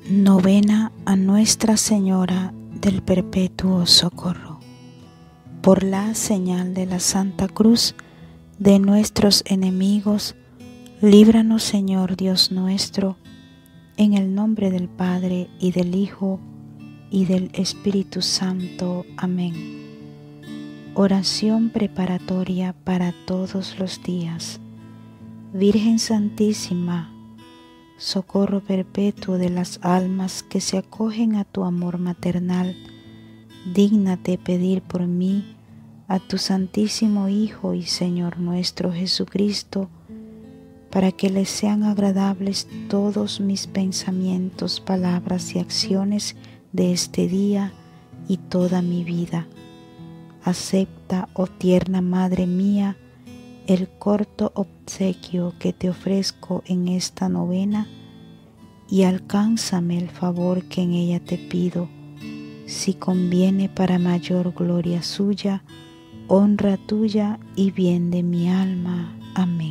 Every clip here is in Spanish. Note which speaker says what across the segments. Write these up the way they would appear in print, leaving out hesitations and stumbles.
Speaker 1: Novena a Nuestra Señora del Perpetuo Socorro. Por la señal de la Santa Cruz de nuestros enemigos, líbranos, Señor Dios nuestro, en el nombre del Padre, y del Hijo, y del Espíritu Santo. Amén. Oración preparatoria para todos los días. Virgen Santísima, socorro perpetuo de las almas que se acogen a tu amor maternal, dígnate pedir por mí a tu Santísimo Hijo y Señor nuestro Jesucristo, para que le sean agradables todos mis pensamientos, palabras y acciones de este día y toda mi vida. Acepta, oh tierna Madre mía, el corto obsequio que te ofrezco en esta novena, y alcánzame el favor que en ella te pido, si conviene para mayor gloria suya, honra tuya y bien de mi alma. Amén.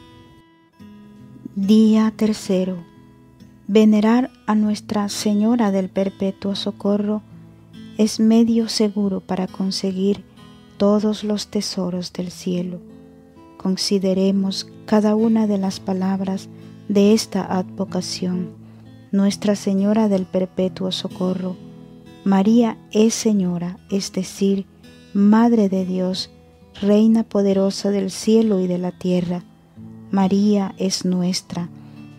Speaker 1: Día tercero. Venerar a Nuestra Señora del Perpetuo Socorro es medio seguro para conseguir todos los tesoros del cielo. Consideremos cada una de las palabras de esta advocación. Nuestra Señora del Perpetuo Socorro. María es Señora, es decir, Madre de Dios, Reina poderosa del cielo y de la tierra. María es nuestra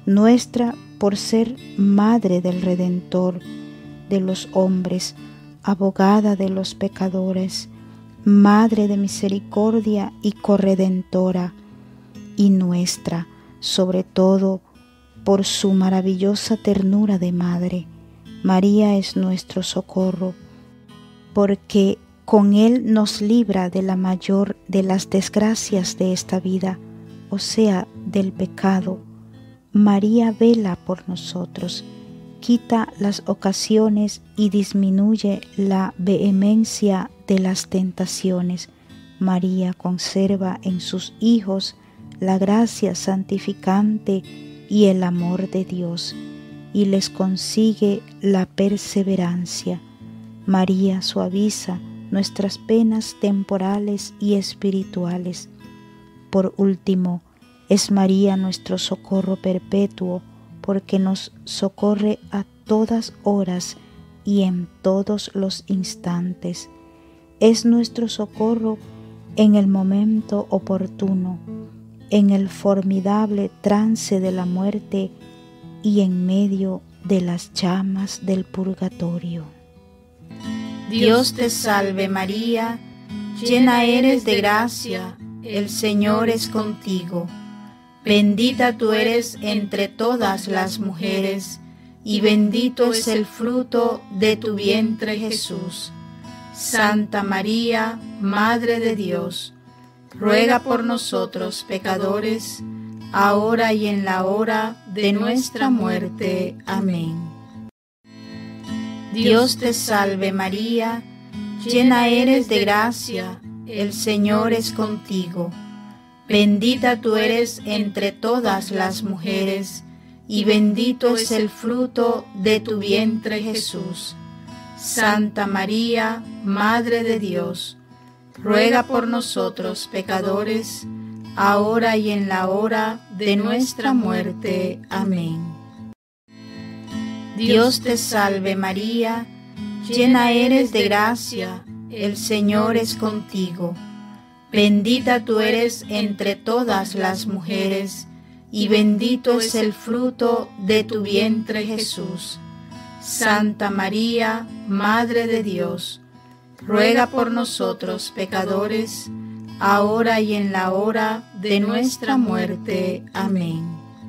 Speaker 1: por ser Madre del Redentor de los hombres, abogada de los pecadores, Madre de misericordia y corredentora, y nuestra, sobre todo, por su maravillosa ternura de madre. María es nuestro socorro, porque con Él nos libra de la mayor de las desgracias de esta vida, o sea, del pecado. María vela por nosotros, quita las ocasiones y disminuye la vehemencia de las tentaciones. María conserva en sus hijos la gracia santificante y el amor de Dios, y les consigue la perseverancia. María suaviza nuestras penas temporales y espirituales. Por último, es María nuestro socorro perpetuo, porque nos socorre a todas horas y en todos los instantes. Es nuestro socorro en el momento oportuno, en el formidable trance de la muerte y en medio de las llamas del purgatorio.
Speaker 2: Dios te salve María, llena eres de gracia, el Señor es contigo. Bendita tú eres entre todas las mujeres, y bendito es el fruto de tu vientre Jesús. Santa María, Madre de Dios, ruega por nosotros pecadores, ahora y en la hora de nuestra muerte. Amén. Dios te salve María, llena eres de gracia, el Señor es contigo. Bendita tú eres entre todas las mujeres, y bendito es el fruto de tu vientre Jesús. Santa María, Madre de Dios, ruega por nosotros pecadores, ahora y en la hora de nuestra muerte. Amén. Dios te salve María, llena eres de gracia, el Señor es contigo. Bendita tú eres entre todas las mujeres, y bendito es el fruto de tu vientre Jesús. Santa María, Madre de Dios, ruega por nosotros pecadores, ahora y en la hora de nuestra muerte. Amén.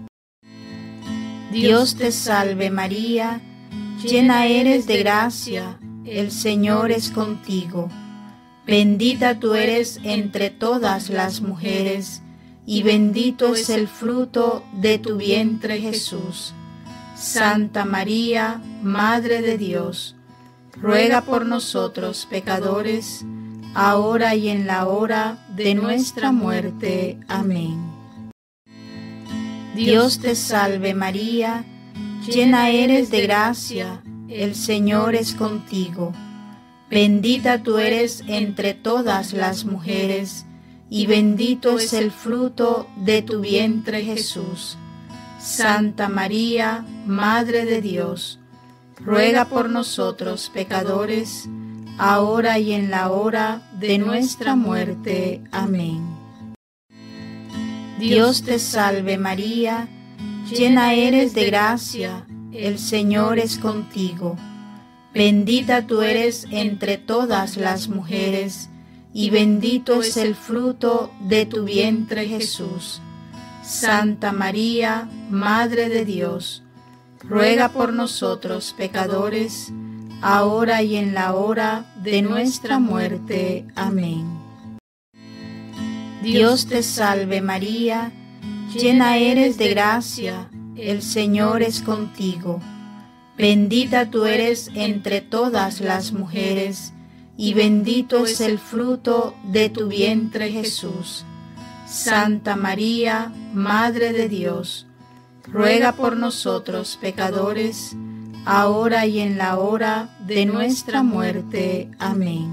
Speaker 2: Dios te salve María, llena eres de gracia, el Señor es contigo. Bendita tú eres entre todas las mujeres, y bendito es el fruto de tu vientre Jesús. Santa María, Madre de Dios, ruega por nosotros pecadores, ahora y en la hora de nuestra muerte. Amén. Dios te salve María, llena eres de gracia, el Señor es contigo. Bendita tú eres entre todas las mujeres, y bendito es el fruto de tu vientre Jesús. Santa María, Madre de Dios, ruega por nosotros pecadores, ahora y en la hora de nuestra muerte. Amén. Dios te salve María, llena eres de gracia, el Señor es contigo. Bendita tú eres entre todas las mujeres, y bendito es el fruto de tu vientre Jesús. Santa María, Madre de Dios, ruega por nosotros pecadores, ahora y en la hora de nuestra muerte. Amén. Dios te salve María, llena eres de gracia, el Señor es contigo. Bendita tú eres entre todas las mujeres, y bendito es el fruto de tu vientre Jesús. Santa María, Madre de Dios, ruega por nosotros pecadores, ahora y en la hora de nuestra muerte. Amén.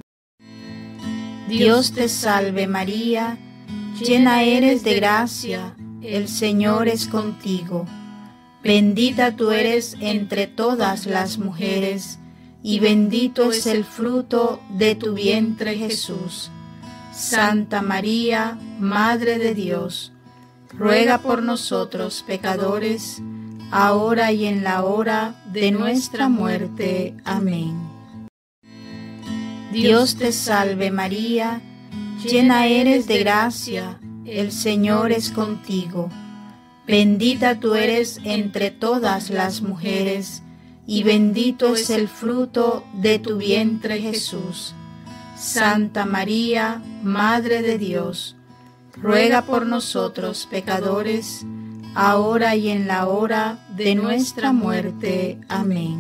Speaker 2: Dios te salve María, llena eres de gracia, el Señor es contigo. Bendita tú eres entre todas las mujeres, y bendito es el fruto de tu vientre Jesús. Santa María, Madre de Dios, ruega por nosotros pecadores, ahora y en la hora de nuestra muerte. Amén. Dios te salve María, llena eres de gracia, el Señor es contigo. Bendita tú eres entre todas las mujeres, y bendito es el fruto de tu vientre Jesús. Santa María, Madre de Dios, ruega por nosotros pecadores, ahora y en la hora de nuestra muerte. Amén.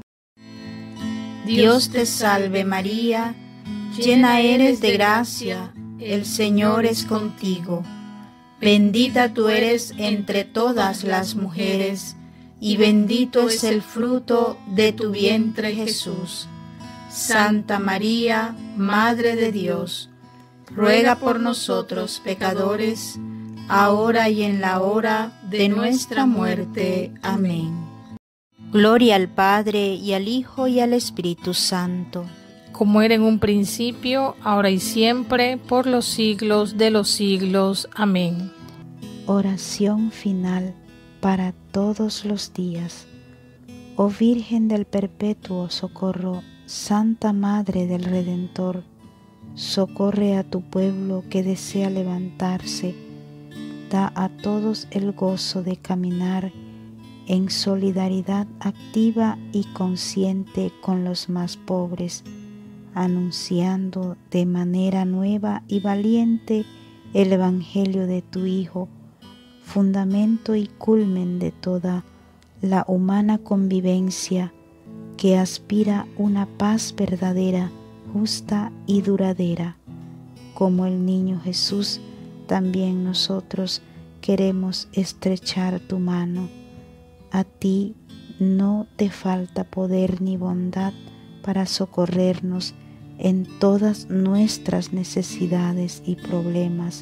Speaker 2: Dios te salve María, llena eres de gracia, el Señor es contigo. Bendita tú eres entre todas las mujeres, y bendito es el fruto de tu vientre Jesús. Santa María, Madre de Dios, ruega por nosotros pecadores, ahora y en la hora de nuestra muerte. Amén.
Speaker 1: Gloria al Padre, y al Hijo, y al Espíritu Santo,
Speaker 3: como era en un principio, ahora y siempre, por los siglos de los siglos. Amén.
Speaker 1: Oración final para todos los días. Oh Virgen del Perpetuo Socorro, Santa Madre del Redentor, socorre a tu pueblo que desea levantarse. Da a todos el gozo de caminar en solidaridad activa y consciente con los más pobres, anunciando de manera nueva y valiente el Evangelio de tu Hijo, fundamento y culmen de toda la humana convivencia que aspira una paz verdadera, justa y duradera. Como el niño Jesús, también nosotros queremos estrechar tu mano. A ti no te falta poder ni bondad para socorrernos en todas nuestras necesidades y problemas.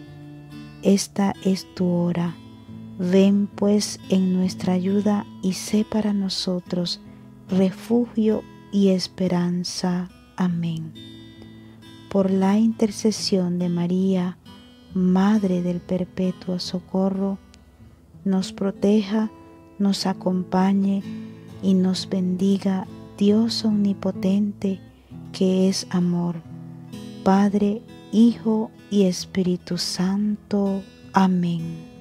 Speaker 1: Esta es tu hora. Ven pues en nuestra ayuda y sé para nosotros refugio y esperanza. Amén. Por la intercesión de María, Madre del Perpetuo Socorro, nos proteja, nos acompañe y nos bendiga Dios omnipotente, que es amor, Padre, Hijo y Espíritu Santo. Amén.